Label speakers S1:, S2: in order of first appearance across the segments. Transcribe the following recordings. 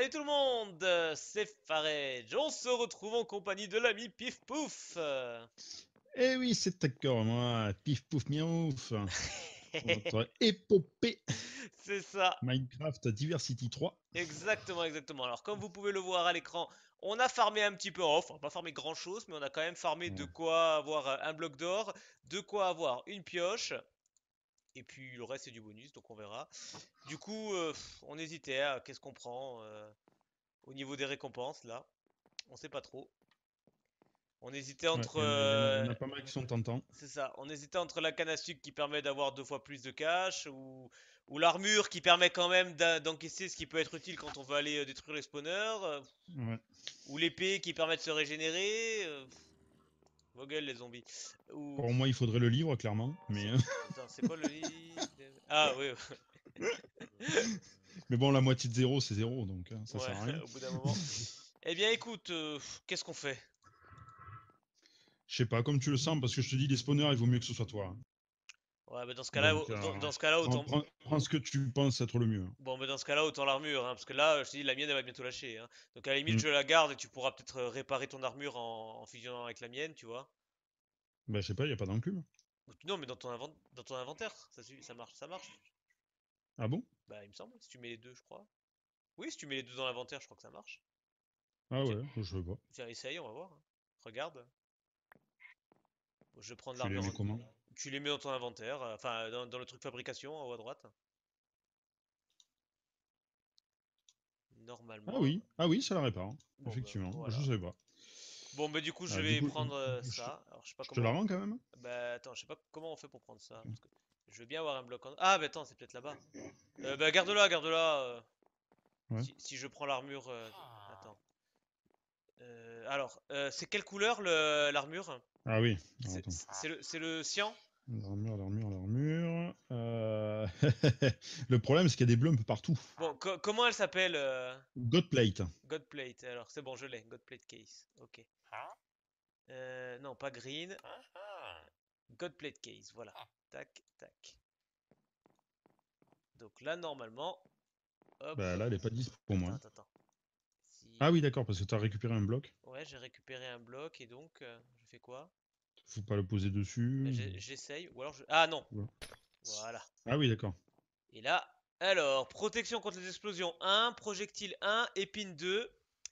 S1: Salut tout le monde, c'est Farej. On se retrouve en compagnie de l'ami Pif Pouf.
S2: Eh oui, c'est d'accord, moi, pif pouf miaouf, notre épopée
S1: C'est ça,
S2: Minecraft Diversity 3.
S1: exactement, exactement. Alors comme vous pouvez le voir à l'écran, on a farmé un petit peu off, on n'a pas farmé grand chose, mais on a quand même farmé de
S2: Ouais.
S1: quoi avoir un bloc d'or, de quoi avoir une pioche, et puis le reste c'est du bonus, donc on verra. Du coup, on hésitait à qu'est-ce qu'on prend au niveau des récompenses là, on sait pas trop. On hésitait
S2: Ouais,
S1: entre
S2: il y en a pas mal qui sont tentants.
S1: C'est ça. On hésitait entre la canne à sucre qui permet d'avoir 2 fois plus de cash ou l'armure qui permet quand même d'encaisser ce qui peut être utile quand on va aller détruire les spawners
S2: Ouais.
S1: ou l'épée qui permet de se régénérer. Vos gueules les zombies. Ou
S2: Pour moi, il faudrait le livre, clairement, mais,
S1: attends, c'est quoi le livre Ah oui,
S2: mais bon, la moitié de zéro, c'est zéro, donc ça
S1: ouais,
S2: sert à rien.
S1: au bout d'un moment. Eh bien écoute, qu'est-ce qu'on fait?
S2: Je sais pas, comme tu le sens, parce que je te dis, les spawners, il vaut mieux que ce soit toi, hein.
S1: Ouais, mais dans ce cas-là,
S2: Donc,
S1: dans ce cas-là autant.
S2: prends ce que tu penses être le mieux.
S1: Bon, mais dans ce cas-là, autant l'armure, hein, parce que là, je te dis, la mienne, elle va bientôt lâcher, hein. Donc à la limite,
S2: Hmm.
S1: je la garde et tu pourras peut-être réparer ton armure en fusionnant avec la mienne, tu vois.
S2: Bah, je sais pas, il n'y a pas d'enclume.
S1: Non, mais dans ton inventaire, ça marche, ça marche.
S2: Ah bon?
S1: Bah, il me semble, si tu mets les deux, je crois. Oui, si tu mets les deux dans l'inventaire, je crois que ça marche.
S2: Ah
S1: Tiens,
S2: ouais, je sais pas.
S1: tiens, essaye, on va voir, hein. Regarde. Je vais prendre
S2: Tu les
S1: l'armure
S2: mets comment?
S1: Tu les mets dans ton inventaire, enfin, dans le truc fabrication, en haut à droite. Normalement.
S2: Ah oui, ça la répare,
S1: Bon, bah,
S2: effectivement, je
S1: voilà.
S2: sais pas.
S1: Bon, bah, du coup, je
S2: Ah, du
S1: vais
S2: coup,
S1: prendre
S2: je,
S1: ça. Alors, je sais pas
S2: je te la
S1: comment.
S2: rends quand même?
S1: Bah attends, je sais pas comment on fait pour prendre ça. Parce que je veux bien avoir un bloc en... Ah bah attends, c'est peut-être là-bas. Bah garde-la, garde-la.
S2: Ouais.
S1: Si je prends l'armure... Attends. C'est quelle couleur l'armure?
S2: Ah oui, alors attends.
S1: C'est le cyan?
S2: L'armure, l'armure, l'armure. Le problème, c'est qu'il y a des bleus un peu partout.
S1: Bon, comment elle s'appelle
S2: Godplate.
S1: Godplate. Alors c'est bon, je l'ai. Godplate case. Ok. Non, pas green. Godplate case, voilà. Tac, tac. Donc là, normalement... Hop.
S2: Bah là, elle est pas dispo pour moi.
S1: Attends.
S2: Ah
S1: Si...
S2: oui, d'accord, parce que tu as récupéré un bloc.
S1: Ouais, j'ai récupéré un bloc et donc je fais quoi?
S2: Faut pas le poser
S1: Bah,
S2: dessus.
S1: j'essaye, ou alors je... Ah non,
S2: Ouais.
S1: voilà.
S2: Ah oui, d'accord.
S1: Et là, alors, protection contre les explosions 1, projectile 1, épine 2,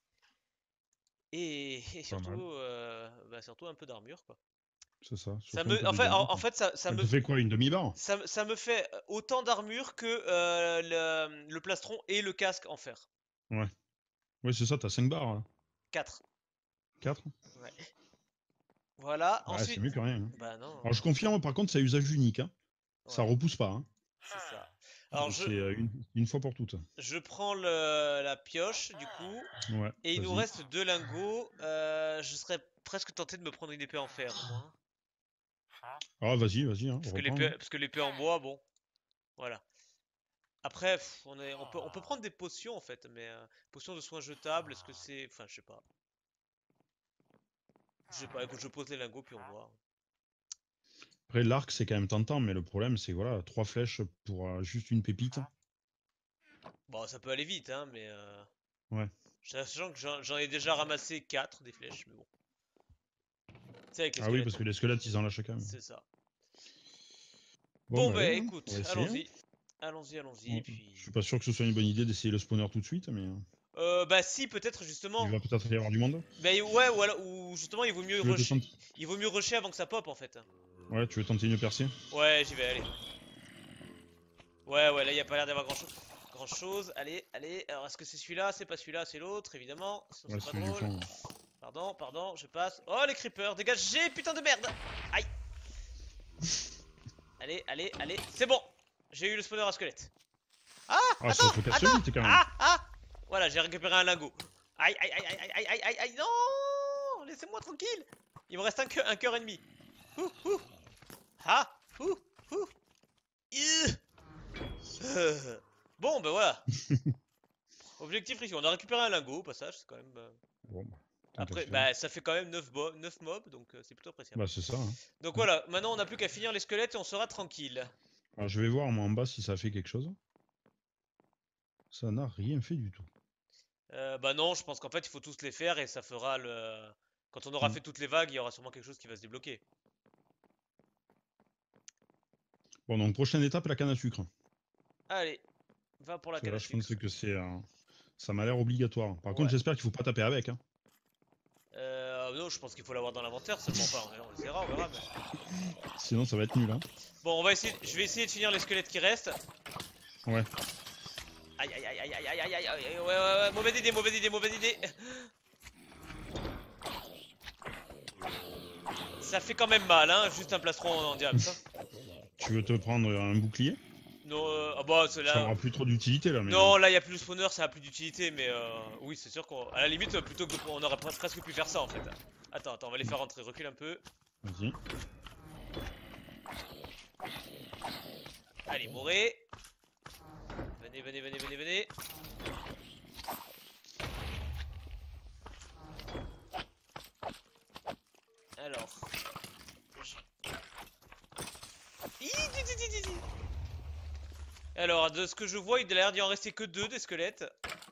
S1: et
S2: Pas
S1: surtout,
S2: mal.
S1: surtout un peu d'armure, quoi.
S2: C'est ça.
S1: Ça
S2: Surtout un
S1: me,
S2: peu de dégâts,
S1: en
S2: quoi.
S1: fait,
S2: Elle te fait quoi, une demi-barre?
S1: ça me fait autant d'armure que le plastron et le casque en fer.
S2: Ouais. Ouais, c'est ça, t'as 5 barres, là.
S1: 4.
S2: 4.
S1: Ouais. Voilà,
S2: Ouais, c'est
S1: ensuite...
S2: mieux que rien, hein.
S1: Bah non,
S2: Alors, je confirme, par contre, c'est à usage unique, hein. Ça
S1: ouais,
S2: repousse pas, hein.
S1: c'est ça. Alors,
S2: C'est une fois pour toutes.
S1: je prends la pioche, du coup.
S2: Ouais,
S1: Et il nous
S2: vas-y.
S1: reste 2 lingots. Je serais presque tenté de me prendre une épée en fer, moi.
S2: Ah, vas-y, hein, reprends, hein.
S1: Parce que l'épée en bois, bon, voilà. Après, on peut prendre des potions en fait, mais potions de soins jetables, est-ce que c'est, enfin, je sais pas. Je sais pas. Écoute, je pose les lingots puis on voit.
S2: Après, l'arc, c'est quand même tentant, mais le problème, c'est que voilà, 3 flèches pour juste une pépite.
S1: Bon, ça peut aller vite, hein, mais
S2: Ouais.
S1: sachant que j'en ai déjà ramassé 4 des flèches, mais bon. C'est avec les
S2: Ah oui,
S1: squelettes,
S2: parce
S1: hein.
S2: que les squelettes, ils en lâchent quand même.
S1: C'est ça.
S2: Bon,
S1: Bon,
S2: bah
S1: bah
S2: allez, hein, on
S1: écoute,
S2: va essayer, hein.
S1: allons-y. Allons-y, et
S2: Bon, je
S1: puis.
S2: suis pas sûr que ce soit une bonne idée d'essayer le spawner tout de suite, mais
S1: Bah si, peut-être
S2: il
S1: justement.
S2: va peut-être y avoir du monde.
S1: Ben ouais, ou justement,
S2: Tu veux te tenter...
S1: il vaut mieux rusher avant que ça pop en fait.
S2: Ouais, tu veux tenter une percée?
S1: Ouais, j'y vais, allez. Ouais, là, il y a pas l'air d'avoir grand chose. Grand chose, allez. Alors, est-ce que c'est celui-là? C'est pas celui-là, c'est l'autre, évidemment. Sinon,
S2: Ouais,
S1: c'est pas
S2: celui du
S1: drôle.
S2: fond.
S1: Pardon, je passe. Oh, les creepers, dégagez, putain de merde! Aïe! Allez, c'est bon! J'ai eu le spawner à squelette. Ah!
S2: Ah, ça te casse vite quand même.
S1: Ah! Voilà, j'ai récupéré un lingot. Aïe, non! Laissez-moi tranquille! Il me reste un cœur ennemi. Ouh. Ah! Ouh. Ih. Bon, ben voilà. Objectif réussi. On a récupéré un lingot au passage, c'est quand même.
S2: Bon, bah, tant qu'à
S1: Après,
S2: faire.
S1: bah ça fait quand même 9 mobs, donc c'est plutôt appréciable.
S2: Bah, c'est ça, hein.
S1: Donc voilà, maintenant on n'a plus qu'à finir les squelettes et on sera tranquille.
S2: Alors, je vais voir moi en bas si ça fait quelque chose. Ça n'a rien fait du tout.
S1: Bah non, je pense qu'en fait, il faut tous les faire et ça fera le... Quand on aura
S2: Hmm.
S1: fait toutes les vagues, il y aura sûrement quelque chose qui va se débloquer.
S2: Bon, donc prochaine étape, la canne à sucre.
S1: Allez, va pour la
S2: Parce que
S1: canne
S2: là,
S1: à
S2: je pense
S1: sucre.
S2: que c'est, ça m'a l'air obligatoire. Par contre,
S1: Ouais.
S2: j'espère qu'il faut pas taper avec. Hein.
S1: Non, je pense qu'il faut l'avoir dans l'inventaire seulement. Enfin, on essaiera, on verra. Mais...
S2: Sinon, ça va être nul. Hein.
S1: Bon, on va essayer. Je vais essayer de finir les squelettes qui restent.
S2: Ouais.
S1: Aïe, aïe, aïe, aïe, aïe, aïe, aïe, aïe, ouais, ouais, ouais, mauvaise idée, mauvaise idée, mauvaise idée. Ça fait quand même mal, hein, juste un plastron en diams, ça.
S2: Tu veux te prendre un bouclier?
S1: Non, ah bah,
S2: Ça
S1: celle-là.
S2: aura plus trop d'utilité là, mais.
S1: Non, là, il y a plus de spawner, ça a plus d'utilité, mais oui, c'est sûr qu'à la limite, plutôt que on aurait presque pu faire ça en fait. Attends, attends, on va les faire rentrer, recule un peu.
S2: Vas-y.
S1: Allez, mourrez. Venez, venez, venez, venez, venez. Alors. Alors, de ce que je vois, il a l'air d'y en rester que 2 des squelettes.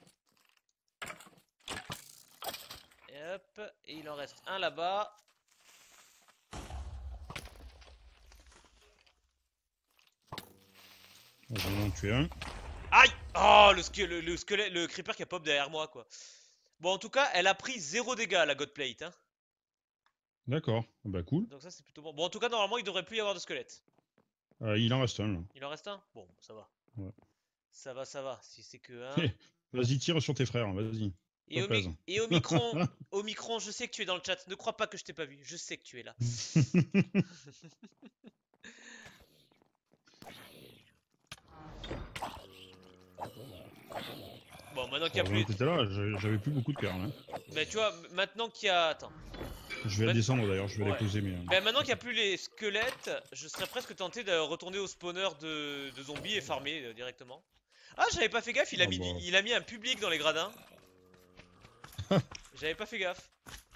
S1: Et hop, et il en reste un là-bas.
S2: J'en ai tué un.
S1: Aïe! Oh, le squelette, le creeper qui a pop derrière moi, quoi. Bon, en tout cas, elle a pris 0 dégâts, la Godplate, hein.
S2: D'accord. Bah cool.
S1: Donc ça, c'est plutôt bon. Bon, en tout cas, normalement, il devrait plus y avoir de squelette.
S2: Il en reste un là.
S1: Il en reste un? Bon, ça va.
S2: Ouais.
S1: Ça va, ça va. Si c'est que un.
S2: Vas-y, tire sur tes frères. Vas-y.
S1: Et
S2: Pas plaise.
S1: Au micron, je sais que tu es dans le chat. Ne crois pas que je t'ai pas vu. Je sais que tu es là. Bon, maintenant qu'il y a
S2: Heureusement
S1: plus.
S2: que t'étais là, j'avais plus beaucoup de cœur là.
S1: Mais tu vois, maintenant qu'il y a. Attends.
S2: Je vais
S1: Ma-
S2: descendre d'ailleurs, je vais les
S1: Ouais.
S2: poser mais.
S1: Ben maintenant qu'il n'y a plus les squelettes, je serais presque tenté de retourner au spawner de zombies et farmer directement. Ah, j'avais pas fait gaffe,
S2: Ah bah.
S1: il a mis un public dans les gradins. J'avais pas fait gaffe.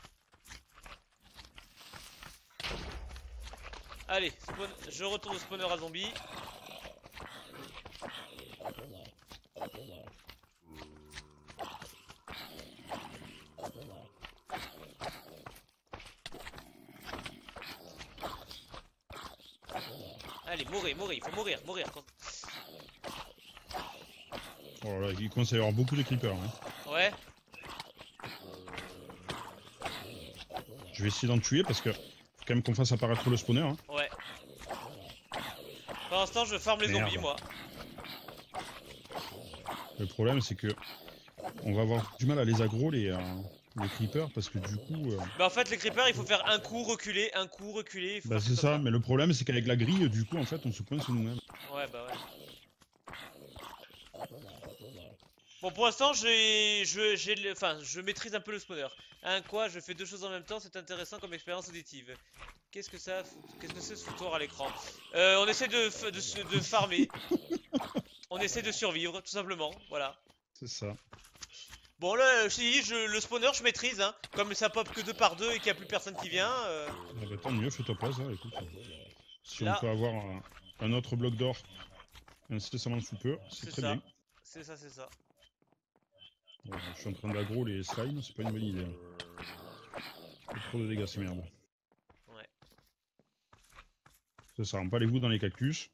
S1: Allez, je retourne au spawner à zombies. Allez, mourir, mourir, il faut mourir, mourir.
S2: Oh là, il commence à y avoir beaucoup de creepers. Hein.
S1: Ouais,
S2: Je vais essayer d'en tuer parce que faut quand même qu'on fasse apparaître le spawner. Hein.
S1: ouais. Pour l'instant, je farme les
S2: Merde.
S1: zombies, moi.
S2: Le problème c'est que on va avoir du mal à les aggro les creepers parce que du coup.
S1: Bah en fait, les creepers, il faut faire un coup, reculer, il faut
S2: Bah
S1: faire
S2: c'est
S1: tout comme
S2: ça,
S1: ça.
S2: mais le problème c'est qu'avec la grille, du coup en fait on se coince nous-mêmes.
S1: Ouais, bah ouais. Bon, pour l'instant, enfin, je maîtrise un peu le spawner. Hein, quoi, je fais deux choses en même temps, c'est intéressant comme expérience auditive. Qu'est-ce que c'est ce foutoir à l'écran? On essaie de farmer. On essaie de survivre, tout simplement. Voilà.
S2: C'est ça.
S1: Bon, là, je t'ai dit, le spawner, je maîtrise. Hein. Comme ça pop que 2 par 2 et qu'il n'y a plus personne qui vient.
S2: Ah bah, tant mieux, fais-toi plaisir, écoute. Si on
S1: Là,
S2: peut avoir un autre bloc d'or incessamment sous peu, c'est
S1: c'est
S2: très
S1: ça.
S2: bien.
S1: C'est ça, c'est ça.
S2: Ouais, je suis en train d'aggro les slimes, c'est pas une bonne idée. Fait trop de dégâts, c'est merde.
S1: Ouais.
S2: Ça rend pas les vous dans les cactus.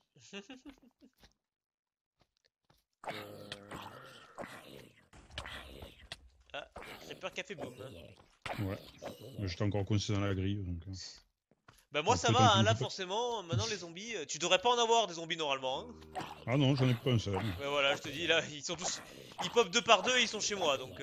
S1: Ah, Creeper qui a fait boum. Hein.
S2: Ouais. Mais j'étais encore coincé dans la grille, donc.
S1: Bah moi
S2: Donc,
S1: ça
S2: le temps
S1: va,
S2: qu'il
S1: hein,
S2: me
S1: là
S2: coupe.
S1: forcément, maintenant les zombies, tu devrais pas en avoir des zombies normalement. Hein.
S2: Ah non, j'en ai pas un seul.
S1: Mais voilà, je te dis, là, ils sont tous... Ils pop 2 par 2 et ils sont chez moi, donc...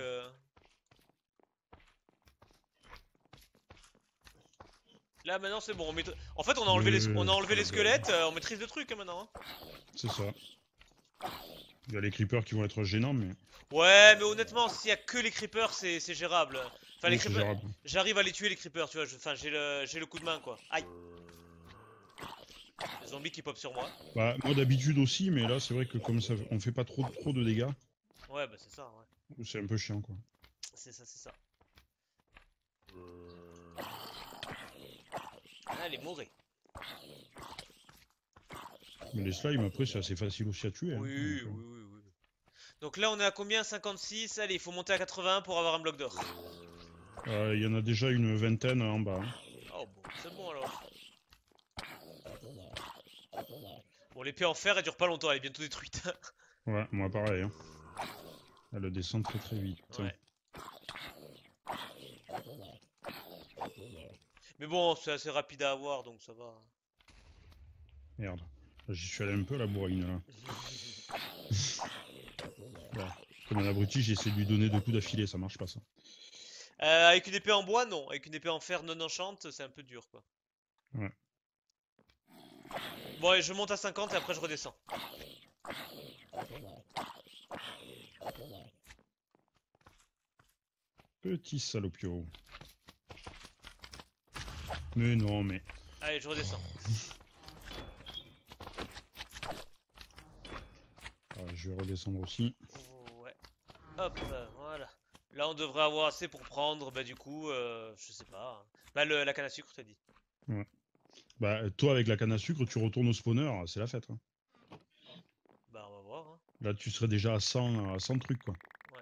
S1: Là maintenant c'est bon, en fait on a enlevé les squelettes, on maîtrise le truc hein, maintenant. Hein.
S2: C'est ça. Il y a les creepers qui vont être gênants, mais.
S1: Ouais, mais honnêtement, s'il y a que les creepers, c'est gérable. Enfin les
S2: Oui, c'est
S1: creepers,
S2: gérable.
S1: j'arrive à les tuer les creepers, tu vois, enfin j'ai le coup de main quoi. Aïe. Les zombies qui pop sur moi.
S2: Bah, moi d'habitude aussi, mais là, c'est vrai que comme ça, on fait pas trop de dégâts,
S1: Ouais, bah c'est ça, ouais.
S2: c'est un peu chiant, quoi.
S1: C'est ça, c'est ça. Allez, mourrez.
S2: Mais les slimes, après, c'est assez facile aussi à tuer.
S1: Oui,
S2: Hein,
S1: oui,
S2: donc,
S1: oui, oui. Donc là, on est à combien? 56. Allez, il faut monter à 80 pour avoir un bloc d'or.
S2: Il y en a déjà une vingtaine en bas. Hein.
S1: Oh bon, c'est bon alors. Bon, l'épée en fer, elle dure pas longtemps, elle est bientôt détruite.
S2: Ouais, moi pareil. Hein. Elle descend très très vite.
S1: Ouais. Mais bon, c'est assez rapide à avoir, donc ça va.
S2: Merde. J'y suis allé un peu la bourrine là. Ouais. Comme un abruti, j'ai essayé de lui donner 2 coups d'affilée, ça marche pas ça.
S1: Avec une épée en bois, non. Avec une épée en fer non enchante, c'est un peu dur, quoi.
S2: Ouais.
S1: Bon, allez, je monte à 50 et après je redescends.
S2: Petit salopio. Mais non, mais...
S1: Allez, je redescends.
S2: je vais redescendre aussi.
S1: Ouais. Hop, voilà. Là, on devrait avoir assez pour prendre, bah du coup, je sais pas. Bah, la canne à sucre, t'as dit.
S2: Ouais. Bah, toi, avec la canne à sucre, tu retournes au spawner, c'est la fête. Hein.
S1: Bah, on va voir. Hein.
S2: Là, tu serais déjà à 100 trucs, quoi.
S1: Ouais.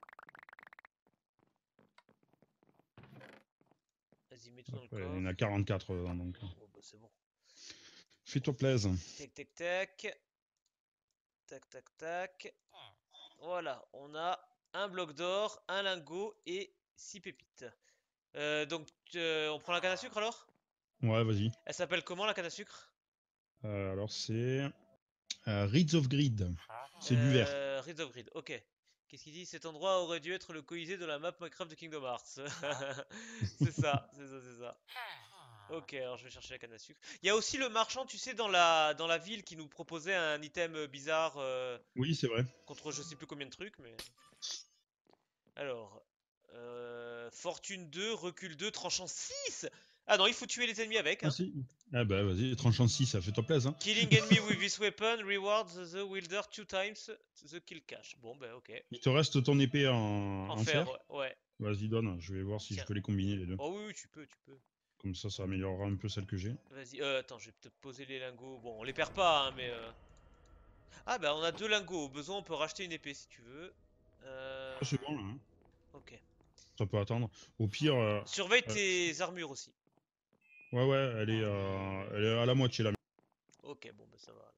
S1: Vas-y, mets tout dans le
S2: Il y en
S1: coffre.
S2: a 44 dedans, donc.
S1: Oh, bah, c'est bon.
S2: Fais-toi plaisir.
S1: Tac, tac, tac. Tac, tac, tac. Voilà, on a un bloc d'or, un lingot et 6 pépites. Donc, on prend la canne à sucre alors?
S2: Ouais, vas-y.
S1: Elle s'appelle comment la canne à sucre?
S2: Alors, c'est... Reeds of Grid. C'est du vert.
S1: Reeds of Grid, ok. Qu'est-ce qu'il dit? Cet endroit aurait dû être le Colisée de la map Minecraft de Kingdom Hearts. C'est ça, c'est ça, c'est ça. Ok, alors je vais chercher la canne à sucre. Il y a aussi le marchand, tu sais, dans la ville qui nous proposait un item bizarre
S2: Oui, c'est vrai.
S1: contre je sais plus combien de trucs, mais... Alors, fortune 2, recul 2, tranchant 6. Ah non, il faut tuer les ennemis avec,
S2: Ah
S1: hein.
S2: si. Ah bah vas-y, tranchant 6, ça fait toi plaisir. Hein.
S1: Killing enemy with this weapon rewards the wielder 2 times the kill cash. Bon, bah ok.
S2: Il te reste ton épée
S1: En
S2: en
S1: fer,
S2: fer.
S1: ouais.
S2: Vas-y, donne. Je vais voir si je
S1: Tiens.
S2: peux les combiner les deux.
S1: Oh oui, oui, tu peux, tu peux.
S2: Comme ça améliorera un peu celle que j'ai.
S1: Vas-y, attends, je vais peut-être poser les lingots. Bon, on les perd pas, hein, mais... Ah bah on a 2 lingots. Au besoin, on peut racheter une épée si tu veux.
S2: Ah, c'est bon là. Hein.
S1: Ok.
S2: Ça peut attendre. Au pire...
S1: Surveille
S2: euh,
S1: tes armures aussi.
S2: ouais, elle est à la moitié là.
S1: Ok, bon bah ça va alors.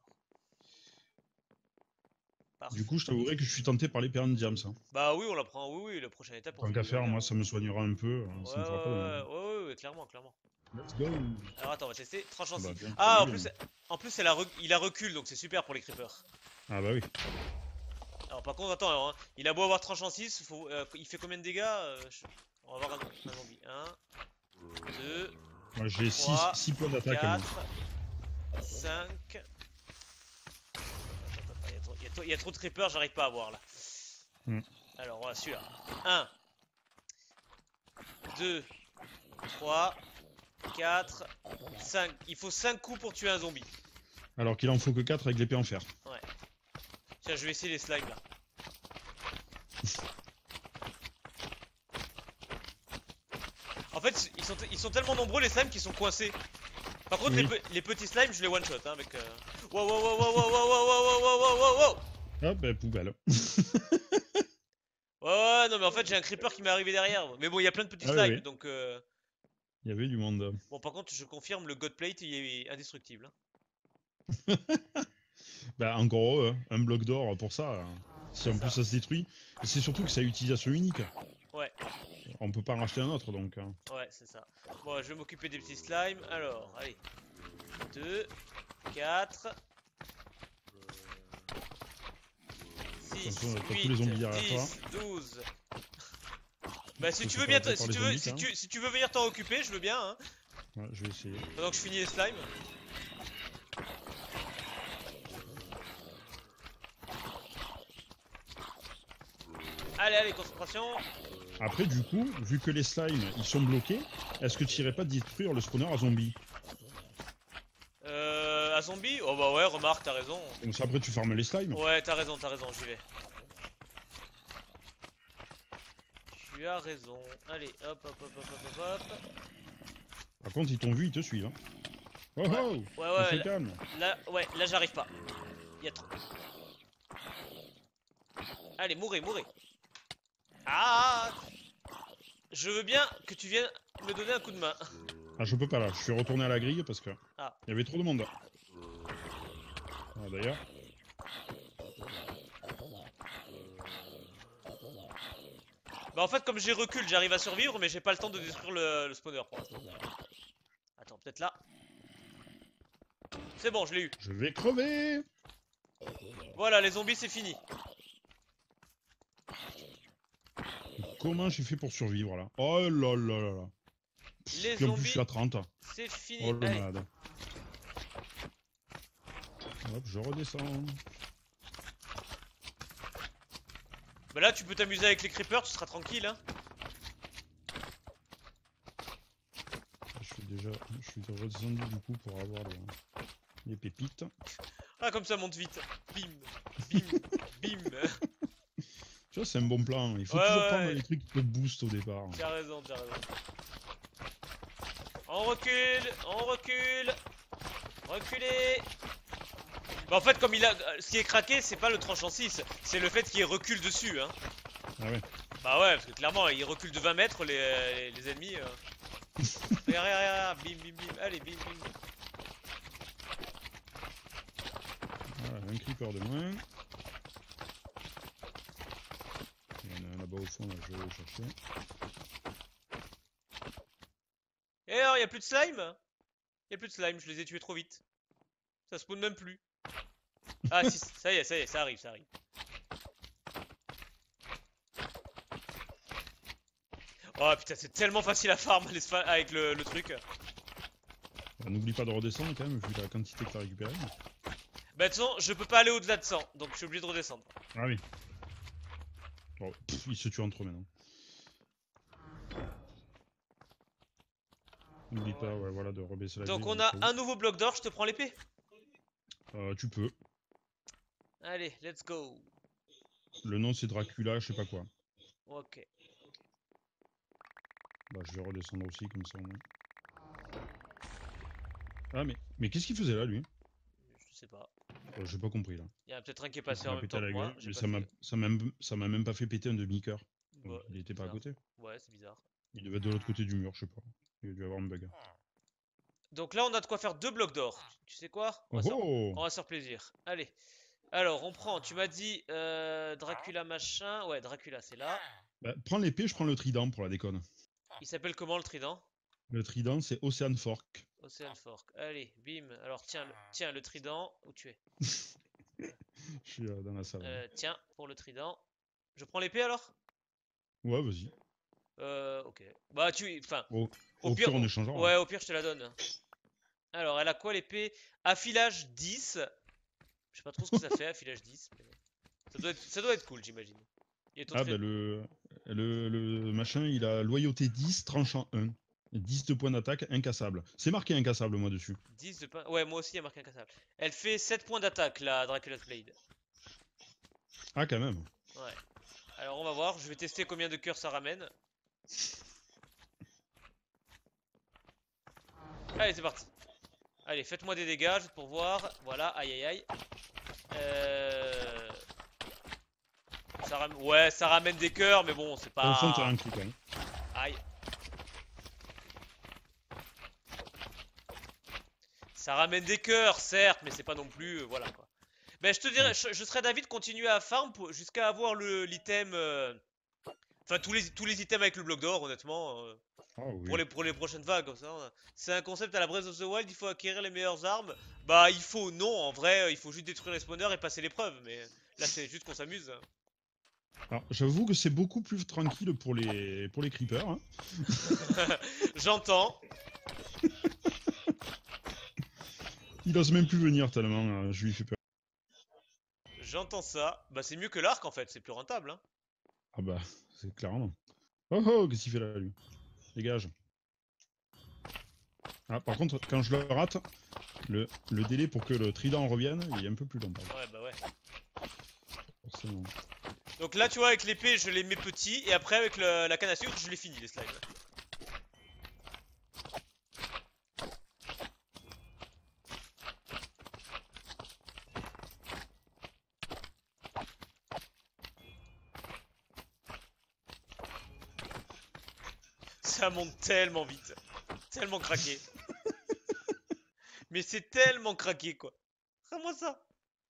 S2: Du
S1: Parfait.
S2: coup, je t'avouerai que je suis tenté par l'épée en diams. Hein.
S1: Bah oui, on la prend. Oui, oui, la prochaine étape, on
S2: Tant
S1: fait
S2: qu'à
S1: du
S2: faire,
S1: légendaire.
S2: moi, ça me soignera un peu.
S1: Ouais,
S2: Ça me fera pas de mal.
S1: ouais, ouais, ouais, ouais, clairement, clairement.
S2: Let's go.
S1: Alors attends, on va tester. Tranchant
S2: Bah,
S1: si.
S2: bien,
S1: Ah,
S2: salut, hein.
S1: en plus il a recul, donc c'est super pour les creepers.
S2: Ah bah oui.
S1: Alors par contre, attends, alors, hein, il a beau avoir tranchant 6, il fait combien de dégâts on va voir un zombie. 1, 2,
S2: Moi, j'ai
S1: 3,
S2: 6 points d'attaque.
S1: 4, 5. Il y a trop de creepers, j'arrive pas à voir là.
S2: Hmm.
S1: Alors voilà, celui-là. 1, 2, 3, 4, 5. Il faut 5 coups pour tuer un zombie.
S2: Alors qu'il en faut que 4 avec l'épée en fer.
S1: Ouais. Tiens, je vais essayer les slimes là. En fait, ils sont tellement nombreux les slimes qu'ils sont coincés. Par contre,
S2: Oui.
S1: les petits slimes, je les one shot hein, avec. Wow, wow, wow, wow, wow, wow, wow, wow, wow, wow, wow, wow.
S2: Hop, bah, poubelle.
S1: Ouais, non, mais en fait, j'ai un creeper qui m'est arrivé derrière. Mais bon, il y a plein de petits
S2: Ah,
S1: slimes,
S2: oui.
S1: donc.
S2: Il y avait du monde.
S1: Bon, par contre, je confirme, le Godplate, il est indestructible. Hein.
S2: Bah, encore heureux, hein. Un bloc d'or pour ça. Si en plus ça se détruit. C'est surtout que ça a utilisation unique.
S1: Ouais,
S2: On peut pas en racheter un autre donc.
S1: ouais, c'est ça. Bon, je vais m'occuper des petits slimes. Alors, allez. 2, 4, 6,
S2: Attention, t'as tous
S1: 8,
S2: les zombies derrière
S1: 10,
S2: toi.
S1: 12. Bah si
S2: Je
S1: tu
S2: sais
S1: veux
S2: pas,
S1: bien,
S2: par les zombies, hein.
S1: si tu veux venir t'en occuper, je veux bien. Hein.
S2: Ouais, je vais essayer.
S1: Pendant que je finis les slimes. Allez, allez, concentration.
S2: Après, du coup, vu que les slimes ils sont bloqués, est-ce que tu irais pas détruire le spawner à zombies?
S1: À zombie? Oh bah ouais, remarque, t'as raison.
S2: Comme ça, après, tu farmes les slimes.
S1: Ouais, t'as raison, j'y vais. Tu as raison. Allez, hop, hop, hop, hop, hop, hop, hop.
S2: Par contre, ils t'ont vu, ils te suivent. Hein. Oh
S1: Ouais.
S2: oh
S1: Ouais,
S2: on
S1: ouais,
S2: fait calme.
S1: là, ouais, là j'arrive pas. Il y a trop. Allez, mourrez, mourrez. Ah! Je veux bien que tu viennes me donner un coup de main.
S2: Ah, je peux pas là, je suis retourné à la grille parce que
S1: Ah.
S2: il y avait trop de monde. Ah, d'ailleurs.
S1: Bah en fait comme j'ai recul j'arrive à survivre mais j'ai pas le temps de détruire le spawner pour l'instant. Attends peut-être là. C'est bon je l'ai eu.
S2: Je vais crever.
S1: Voilà les zombies c'est fini.
S2: Comment j'ai fait pour survivre là? Oh là là là là.
S1: Les
S2: Puis en plus je
S1: zombies
S2: suis à 30.
S1: c'est fini.
S2: Oh le
S1: Allez.
S2: malade. Hop, je redescends.
S1: Bah là tu peux t'amuser avec les creepers, tu seras tranquille hein.
S2: Je suis redescendu du coup pour avoir les pépites.
S1: Ah comme ça monte vite. Bim, bim, bim.
S2: Tu vois, c'est un bon plan. Il faut
S1: Ouais,
S2: toujours
S1: ouais,
S2: prendre
S1: ouais.
S2: les trucs qui te boostent au départ.
S1: T'as raison, t'as raison. On recule, on recule. Reculez. Bah en fait comme il a... Ce qui est craqué c'est pas le tranchant 6, c'est le fait qu'il recule dessus hein.
S2: Ah ouais.
S1: Bah ouais parce que clairement il recule de 20 mètres les ennemis. Regarde, regarde, bim bim bim, allez bim bim.
S2: Voilà, un creeper de moins. Il y en a un là-bas au fond, là, je vais le chercher.
S1: Et alors y'a plus de slime? Y'a plus de slime, je les ai tués trop vite. Ça spawn même plus. Ah si, ça y est, ça arrive, ça arrive. Oh putain c'est tellement facile à farm avec le truc.
S2: N'oublie pas de redescendre quand même, vu la quantité que t'as récupérée.
S1: Bah de toute façon je peux pas aller au-delà de 100, donc je suis obligé de redescendre.
S2: Ah oui. Oh, ils se tuent entre eux maintenant. N'oublie pas, ouais, voilà, de rebaisser la
S1: Donc
S2: grille.
S1: on a un nouveau bloc d'or, je te prends l'épée.
S2: Tu peux.
S1: Allez, let's go.
S2: Le nom c'est Dracula, je sais pas quoi.
S1: Ok.
S2: Bah je vais redescendre aussi comme ça au moins. Ah mais qu'est-ce qu'il faisait là lui?
S1: Je sais pas.
S2: J'ai pas compris là.
S1: Il y en a peut-être un qui est
S2: Il
S1: passé
S2: m'a
S1: en même
S2: pété à
S1: temps que
S2: la
S1: moi.
S2: gueule,
S1: J'ai
S2: mais
S1: pas fait.
S2: ça m'a même pas fait péter un demi-cœur.
S1: Bah,
S2: Il était pas à
S1: bizarre.
S2: côté.
S1: Ouais, c'est bizarre.
S2: Il devait être de l'autre côté du mur, je sais pas. Il a dû avoir un bug.
S1: Donc là, on a de quoi faire 2 blocs d'or. Tu sais quoi?
S2: Oh oh!
S1: On va se faire plaisir. Allez. Alors, on prend. Tu m'as dit Dracula machin. Ouais, Dracula, c'est là.
S2: Bah, prends l'épée, je prends le trident pour la déconne.
S1: Il s'appelle comment le trident?
S2: Le trident, c'est Ocean Fork.
S1: Ocean Fork. Allez, bim. Alors, tiens, le trident. Où tu es?
S2: Je suis dans la salle.
S1: Tiens, pour le trident. Je prends l'épée alors?
S2: Ouais, vas-y.
S1: Ok. Bah, enfin,
S2: Au pire, on échangera.
S1: ouais, au pire, je te la donne. Alors, elle a quoi l'épée? Affilage 10. Je sais pas trop ce que ça fait, affilage 10. Mais ça doit être cool, j'imagine.
S2: Ah, bah le machin, il a loyauté 10, tranchant 1. 10 de points d'attaque, incassable. C'est marqué incassable, moi, dessus.
S1: 10 de points. Ouais, moi aussi, il y a marqué incassable. Elle fait 7 points d'attaque, la Dracula's Blade.
S2: Ah, quand même.
S1: Ouais. Alors, on va voir. Je vais tester combien de cœurs ça ramène. Allez, c'est parti. Allez, faites-moi des dégâts juste pour voir. Voilà, aïe aïe aïe. Ouais, ça ramène des cœurs, mais bon, c'est
S2: Au fond,
S1: pas.
S2: t'as un crit, hein.
S1: Aïe. Ça ramène des cœurs, certes, mais c'est pas non plus. Voilà quoi. Ben, je te dirais, je serais d'avis de continuer à farm jusqu'à avoir l'item. Enfin, tous les items avec le bloc d'or, honnêtement.
S2: Ah oui.
S1: Pour les prochaines vagues, comme ça. C'est un concept à la Breath of the Wild, il faut acquérir les meilleures armes. Bah, non, en vrai, il faut juste détruire les spawners et passer l'épreuve. Mais là, c'est juste qu'on s'amuse.
S2: Alors, j'avoue que c'est beaucoup plus tranquille pour les creepers. Hein.
S1: J'entends.
S2: Il ose même plus venir tellement je lui fais peur.
S1: J'entends ça. Bah, c'est mieux que l'arc en fait, c'est plus rentable. Hein.
S2: Ah bah, c'est clairement. Oh oh, qu'est-ce qu'il fait là, lui? Dégage. Ah, par contre, quand je le rate, le délai pour que le trident revienne, il est un peu plus long.
S1: Ouais, bah ouais.
S2: Forcément.
S1: Donc là, tu vois, avec l'épée, je les mets petits. Et après, avec la canne à sucre, je les finis, les slimes. Ça monte tellement vite. Tellement craqué. Mais c'est tellement craqué, quoi. Regarde-moi ça.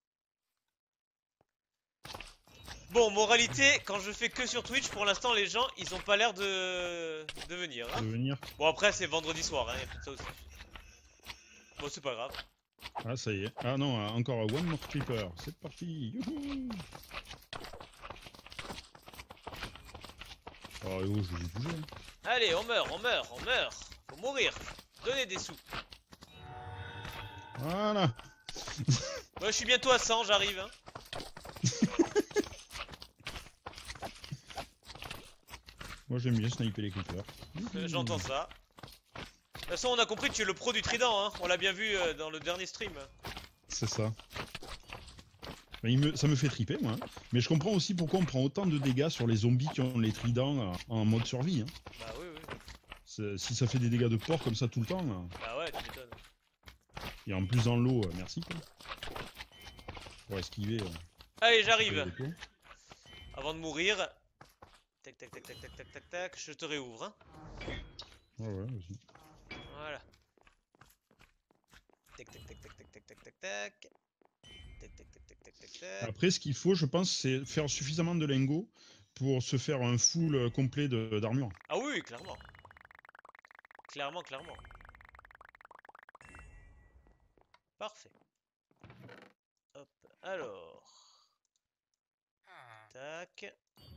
S1: Bon, moralité, quand je fais que sur Twitch, pour l'instant, les gens, ils ont pas l'air de venir. Hein.
S2: De venir.
S1: Bon, après, c'est vendredi soir, hein, y a peut-être ça aussi. Bon, c'est pas grave.
S2: Ah, ça y est. Ah non, encore One More Creeper. C'est parti. Youhou. Oh, je vais bouger. Hein.
S1: Allez, on meurt, on meurt, on meurt. Faut mourir. Donnez des sous.
S2: Voilà.
S1: Moi, je suis bientôt à 100, j'arrive. Hein.
S2: Moi, j'aime bien sniper les creepers.
S1: J'entends ça. De toute façon, on a compris que tu es le pro du trident. Hein. On l'a bien vu dans le dernier stream.
S2: C'est ça. Mais ça me fait triper, moi. Hein. Mais je comprends aussi pourquoi on prend autant de dégâts sur les zombies qui ont les tridents en mode survie. Hein.
S1: Bah oui, oui.
S2: Si ça fait des dégâts de porc comme ça tout le temps.
S1: Bah ouais, tu m'étonnes.
S2: Et en plus dans l'eau, merci. Quoi. Pour esquiver.
S1: Allez, j'arrive. Avant de mourir. Tac, tac, tac, tac, tac, tac, tac, tac. Je te réouvre. Hein.
S2: Ouais, vas-y.
S1: Voilà. Tac, tac, tac, tac, tac, tac, tac, tac, tac. Tac, tac, tac, tac, tac, tac, tac.
S2: Après, ce qu'il faut, je pense, c'est faire suffisamment de lingots pour se faire un full complet d'armure.
S1: Ah oui, oui, clairement. Clairement, clairement. Parfait. Hop, alors. Tac.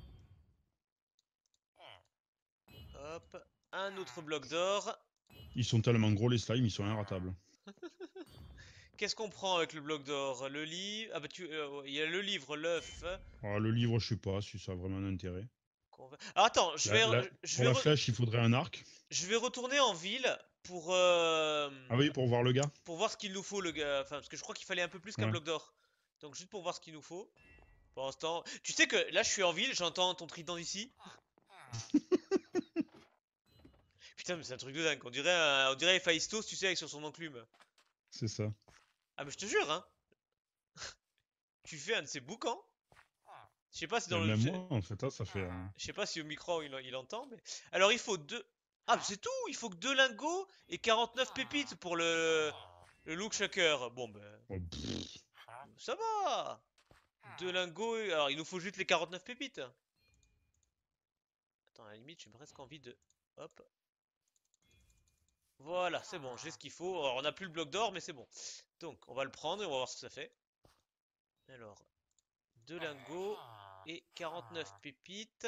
S1: Hop, un autre bloc d'or.
S2: Ils sont tellement gros les slimes, ils sont inratables.
S1: Qu'est-ce qu'on prend avec le bloc d'or? Le livre. Ah bah il y a le livre, l'œuf.
S2: Alors, le livre, je sais pas si ça a vraiment un intérêt.
S1: Alors attends,
S2: Pour la flèche, il faudrait un arc.
S1: je vais retourner en ville pour
S2: Ah oui, pour voir le gars.
S1: pour voir ce qu'il nous faut le gars. Enfin parce que je crois qu'il fallait un peu plus qu'un
S2: Ouais.
S1: bloc d'or. Donc juste pour voir ce qu'il nous faut. Pour l'instant, tu sais que là je suis en ville, j'entends ton trident d'ici. Putain mais c'est un truc de dingue. On dirait Héphaïstos, tu sais, avec sur son enclume.
S2: C'est ça.
S1: Ah mais je te jure hein. Tu fais un de ces boucans. Je sais pas si dans le.
S2: Même moi, en fait, ça fait.
S1: Je sais pas si au micro il entend, mais. Alors il faut deux. Ah, c'est tout! Il faut que 2 lingots et 49 pépites pour le look shaker. Bon, ben.
S2: Oh,
S1: Ça va! 2 lingots. Alors il nous faut juste les 49 pépites. Attends, à la limite, j'ai presque envie de. Hop. Voilà, c'est bon, j'ai ce qu'il faut. Alors on n'a plus le bloc d'or, mais c'est bon. Donc on va le prendre et on va voir ce que ça fait. Alors, 2 lingots et 49 pépites.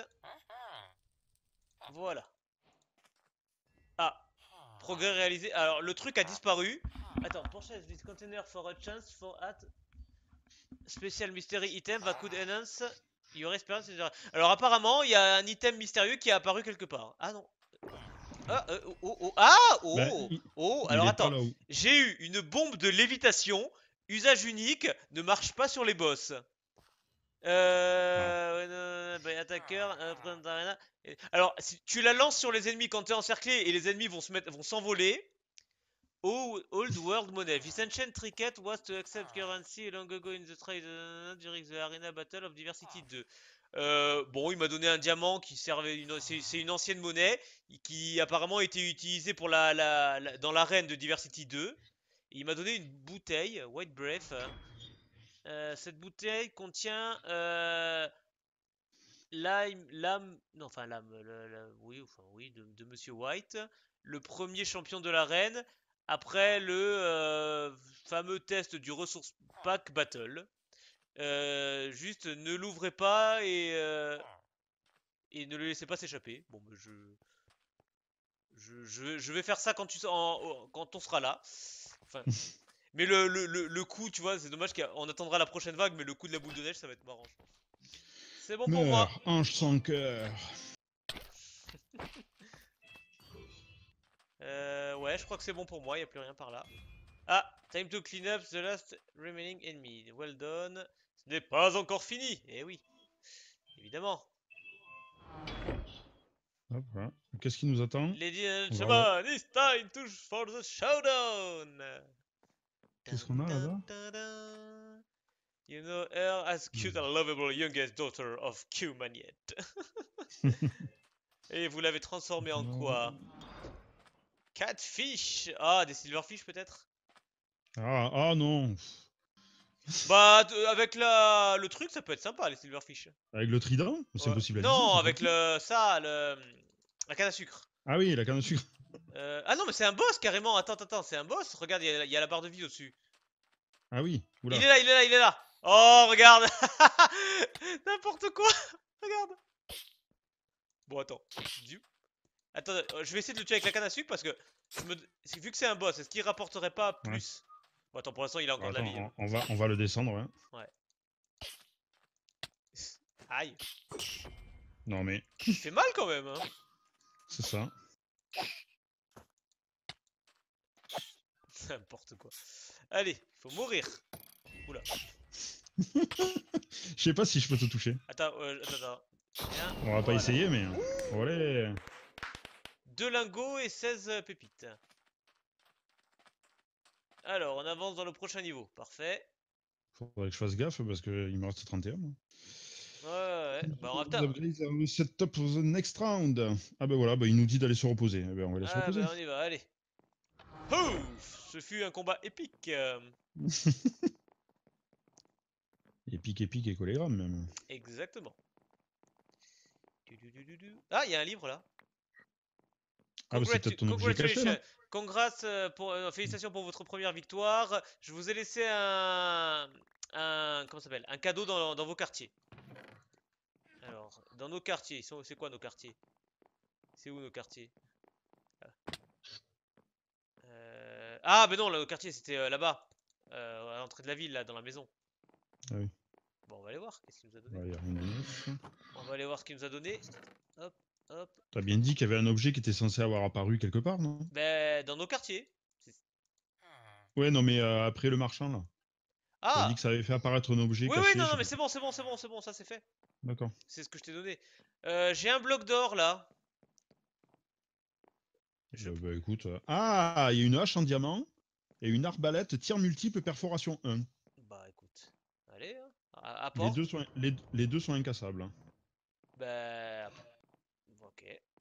S1: Voilà. Ah, progrès réalisé. Alors, le truc a disparu. Attends, purchase this container for a chance for at special mystery item that could enhance your experience. Etc. Alors, apparemment, il y a un item mystérieux qui est apparu quelque part. Ah non. Ah,
S2: Bah,
S1: oh,
S2: il
S1: alors
S2: est pas
S1: attends.
S2: là où.
S1: J'ai eu une bombe de lévitation. Usage unique, ne marche pas sur les boss. Attaqueur. Alors, si tu la lances sur les ennemis quand tu es encerclé et les ennemis vont s'envoler. Oh, Old World Money. This ancient trinket was to accept currency long ago in the trade during the Arena Battle of Diversity 2. Bon, il m'a donné un diamant qui servait. C'est une ancienne monnaie qui apparemment était utilisée pour dans l'arène de Diversity 2. Et il m'a donné une bouteille, White Breath. Cette bouteille contient l'âme, non, enfin l'âme, oui, enfin oui, de Monsieur White, le premier champion de l'arène, après le fameux test du Resource Pack Battle. Juste ne l'ouvrez pas et ne le laissez pas s'échapper. Bon, bah, je vais faire ça quand on sera là. Enfin, mais le coup, tu vois, c'est dommage qu'on attendra la prochaine vague, mais le coup de la boule de neige, ça va être marrant, je pense. C'est bon pour moi.
S2: Meurs, ange sans cœur.
S1: Ouais, je crois que c'est bon pour moi, il n'y a plus rien par là. Ah, time to clean up the last remaining enemy. Well done. Ce n'est pas encore fini. Eh oui, évidemment.
S2: Hop, voilà. Qu'est-ce qui nous attend?
S1: Lady and
S2: On va
S1: gentlemen, it's time to for the showdown.
S2: Qu'est-ce qu'on a là-bas?
S1: You know her as cute and lovable youngest daughter of Q Maniette. Et vous l'avez transformé en quoi? Catfish! Ah, des silverfish peut-être?
S2: Ah non.
S1: Bah, avec le truc, ça peut être sympa, les silverfish.
S2: Avec le trident, c'est
S1: Ouais.
S2: impossible à viser,
S1: Non,
S2: c'est trop
S1: avec
S2: petit.
S1: la canne à sucre.
S2: Ah oui, la canne à sucre.
S1: Ah non, mais c'est un boss carrément. Attends, c'est un boss. Regarde, il y a la barre de vie au-dessus.
S2: Ah oui,
S1: Il
S2: oula.
S1: est là, il est là, il est là. Oh, regarde. N'importe quoi. Regarde. Bon, attends. Attends, je vais essayer de le tuer avec la canne à sucre parce que vu que c'est un boss, est-ce qu'il rapporterait pas
S2: Ouais.
S1: plus? Bon, attends, pour l'instant, il a
S2: Bon,
S1: encore de la vie, hein.
S2: attends, on va le descendre, ouais.
S1: Ouais. Aïe.
S2: Non mais,
S1: Il fait mal quand même, hein.
S2: c'est ça.
S1: N'importe quoi. Allez, il faut mourir. Oula.
S2: Je sais pas si je peux te toucher.
S1: Attends. Bien,
S2: On va pas
S1: voilà.
S2: essayer, mais... Allez.
S1: 2 lingots et 16 pépites. Alors, on avance dans le prochain niveau. Parfait.
S2: Faudrait que je fasse gaffe parce qu'il me reste 31. Moi.
S1: Ouais. Bah, on va
S2: The Blazer will set up for the next round. Ah ben voilà, bah, il nous dit d'aller se reposer. Eh ben, on va aller se
S1: Ah,
S2: reposer.
S1: bah, on y va, allez. Ouf! Ce fut un combat épique.
S2: Épique, épique et collégramme même.
S1: Exactement. Ah, il y a un livre là.
S2: Ah bah c'est peut-être ton objet caché là.
S1: Congratulations. Congrats félicitations pour votre première victoire. Je vous ai laissé comment ça s'appelle? Un cadeau dans vos quartiers. Alors, dans nos quartiers, c'est quoi nos quartiers? C'est où nos quartiers? Ah, mais non, le quartier c'était là-bas, à l'entrée de la ville, là, dans la maison.
S2: Ah oui.
S1: Bon, on va aller voir. Qu'est-ce qu'il nous a donné?
S2: Ouais, y a rien de neuf.
S1: On va aller voir ce qu'il nous a donné. Hop, hop.
S2: T'as bien dit qu'il y avait un objet qui était censé avoir apparu quelque part, non?
S1: Ben, dans nos quartiers.
S2: Ouais, non mais après le marchand là. T'as dit
S1: Ah!
S2: que ça avait fait apparaître un objet
S1: Oui,
S2: caché,
S1: non,
S2: je
S1: non,
S2: sais
S1: mais
S2: pas.
S1: c'est bon, ça c'est fait.
S2: D'accord.
S1: C'est ce que je t'ai donné. J'ai un bloc d'or là. Je...
S2: Bah écoute. Ah, il y a une hache en diamant et une arbalète tir multiple perforation 1.
S1: Bah écoute, allez, hein.
S2: Les
S1: Apporte.
S2: deux sont, les deux sont incassables. Hein.
S1: Bah, ok.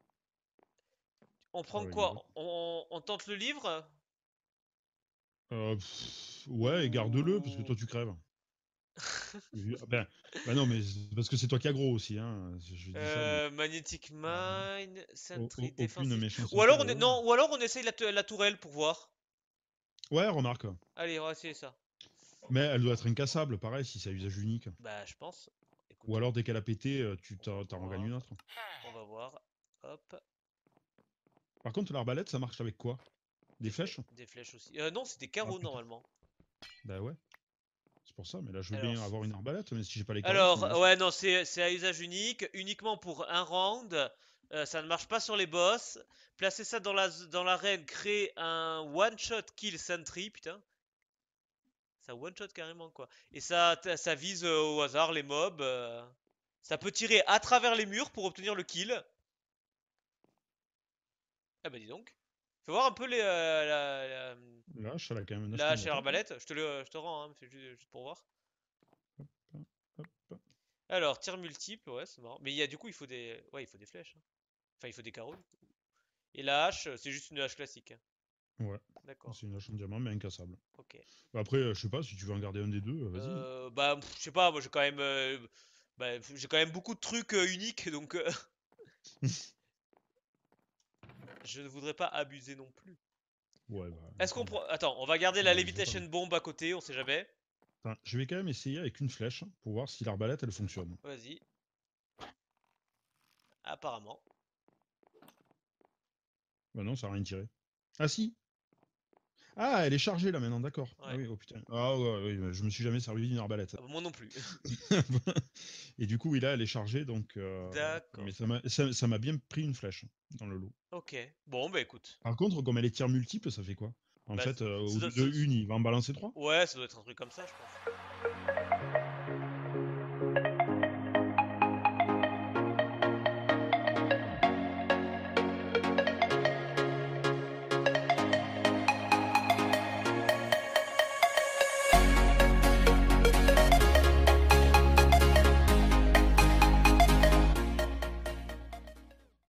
S1: On
S2: Ah
S1: prend
S2: ouais,
S1: quoi? On tente le livre?
S2: ouais, et garde-le parce que toi
S1: Ou...
S2: tu crèves. Ben non, mais parce que c'est toi qui as gros aussi. Hein. Je dis ça, mais
S1: Magnetic Mine, Sentry
S2: aucune
S1: défensif. Ou
S2: méchanceté
S1: alors
S2: là-dedans.
S1: non, ou alors on essaye la tourelle pour voir.
S2: Ouais, remarque.
S1: Allez, on va essayer ça.
S2: Mais elle doit être incassable, pareil, si c'est à usage unique.
S1: Bah, je pense.
S2: Ou
S1: Écoute,
S2: alors dès qu'elle a pété, tu
S1: on va
S2: t'en regagnes
S1: voir.
S2: une autre.
S1: On va voir. Hop,
S2: Par contre, l'arbalète, ça marche avec quoi? Des flèches?
S1: des flèches aussi. Non, c'est des
S2: Ah
S1: carreaux
S2: putain.
S1: normalement.
S2: Bah ouais, c'est pour ça. Mais là, je veux
S1: Alors,
S2: bien avoir une arbalète, mais si j'ai pas les carreaux, c'est
S1: Alors,
S2: embêtant.
S1: ouais, non, c'est à usage unique, uniquement pour un round. Ça ne marche pas sur les boss. Placer ça dans l'arène crée un one-shot kill sentry, putain. Ça one-shot carrément, quoi. Et ça vise au hasard les mobs. Ça peut tirer à travers les murs pour obtenir le kill. Ah bah dis donc. Faut voir un peu
S2: Là, elle a quand même 9
S1: la
S2: points
S1: hache et
S2: d'attaque.
S1: l'arbalète. Je te rends, hein, juste pour voir.
S2: Hop, hop, hop.
S1: Alors, tir multiple, ouais, c'est marrant. Mais du coup, il faut des flèches, hein. Enfin, il faut des carreaux. Et la hache, c'est juste une hache classique, hein.
S2: Ouais,
S1: D'accord.
S2: c'est une hache en diamant, mais incassable.
S1: Ok.
S2: Bah après, je sais pas, si tu veux en garder un des deux, vas-y. Hein.
S1: Bah, je sais pas, moi j'ai quand même beaucoup de trucs uniques, donc je ne voudrais pas abuser non plus.
S2: Ouais, bah
S1: Est-ce qu'on
S2: attends,
S1: prend... Attends, on va garder la
S2: n'abuse pas.
S1: Levitation Bomb à côté, on sait jamais.
S2: Attends, je vais quand même essayer avec une flèche pour voir si l'arbalète elle fonctionne.
S1: Vas-y. Apparemment.
S2: Bah non, ça a rien tiré. Ah si! Ah, elle est chargée là maintenant, d'accord. Ah
S1: Ouais.
S2: oui, oh putain. Ah ouais, oui, bah, je me suis jamais servi d'une arbalète.
S1: Ah bah, moi non plus.
S2: Et du coup, oui, là, elle est chargée, donc.
S1: D'accord.
S2: Mais ça m'a bien pris une flèche dans le lot.
S1: Ok. Bon, bah écoute.
S2: Par contre, comme elle est tir multiple, ça fait quoi? En
S1: Bah,
S2: fait,
S1: ça
S2: au
S1: doit-
S2: lieu de une, il va en balancer trois?
S1: ouais, ça doit être un truc comme ça, je pense.